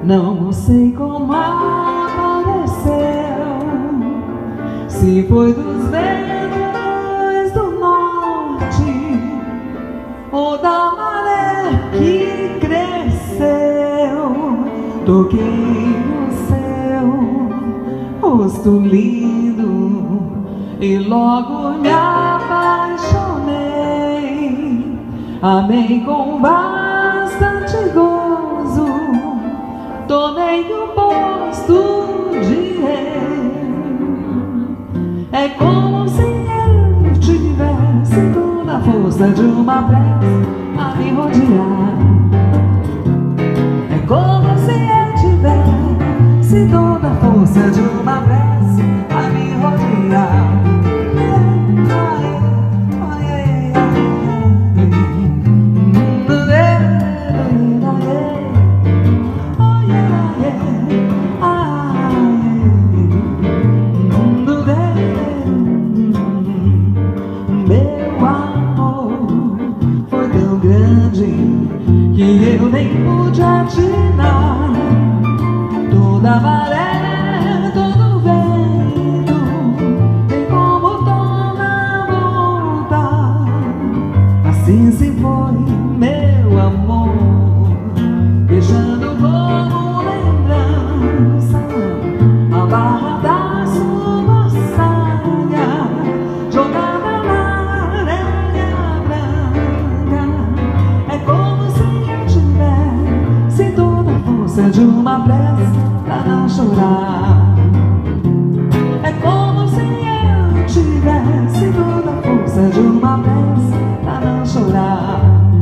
Não sei como apareceu, se foi dos ventos do norte ou da maré que cresceu. Toquei o seu rosto lindo e logo me apaixonei. Amei com bastante gozo, tomei o posto de rei. É como se eu tivesse toda a força de uma prece a me rodear. É como se eu tivesse toda a força de uma prece a me rodear. Que eu nem pude atinar. Toda a maré, todo o vento tem como torna voltar. Assim se foi meu amor, deixando como lembrança a barra da sua saia jogada na areia branca. É como se de uma prece pra não chorar. É como se eu tivesse toda a força de uma prece pra não chorar.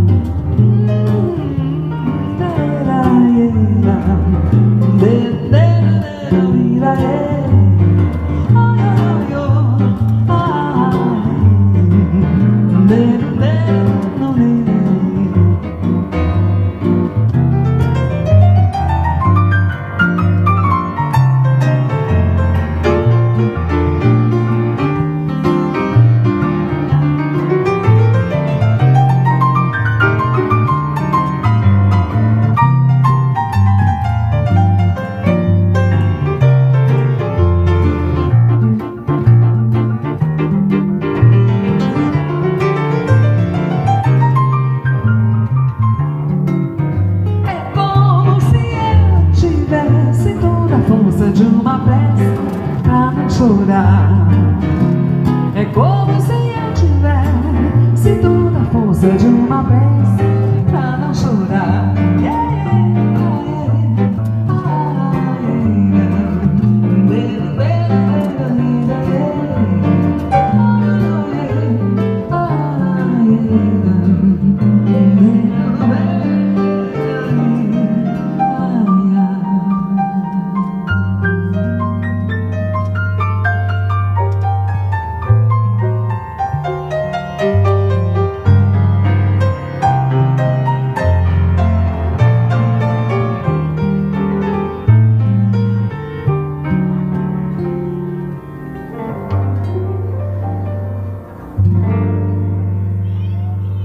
De uma prece pra não chorar. É como se eu tivesse toda a força de uma prece